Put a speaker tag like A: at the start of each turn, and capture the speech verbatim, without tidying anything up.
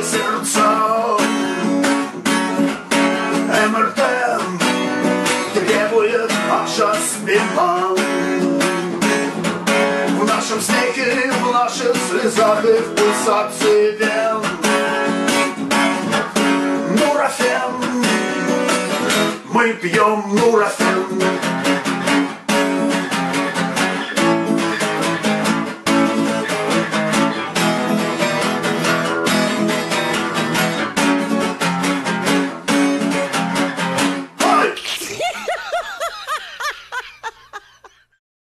A: сердца. эм эр тэ требует наша спина. В нашем смехе, в наших слезах и в пульсации вен. Нурофен, мы пьем нурофен.